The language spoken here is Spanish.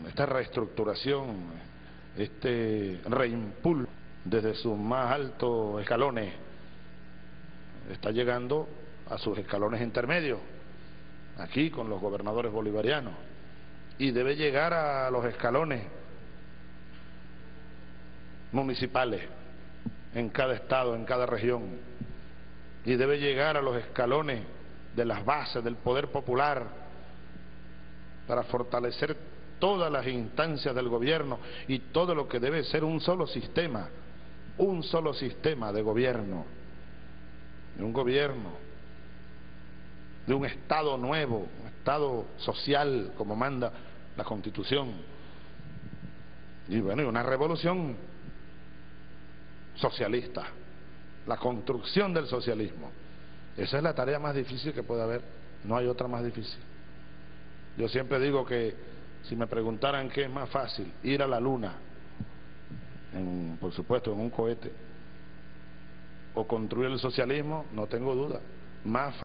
esta reestructuración, este reimpulso desde sus más altos escalones, está llegando a sus escalones intermedios, aquí con los gobernadores bolivarianos, y debe llegar a los escalones municipales en cada estado, en cada región, y debe llegar a los escalones de las bases del poder popular para fortalecer todas las instancias del gobierno y todo lo que debe ser un solo sistema de gobierno, de un gobierno, de un Estado nuevo, un Estado social como manda la Constitución, y bueno, y una revolución socialista, la construcción del socialismo. Esa es la tarea más difícil que puede haber, no hay otra más difícil. Yo siempre digo que si me preguntaran qué es más fácil, ir a la luna, por supuesto en un cohete, o construir el socialismo, no tengo duda, más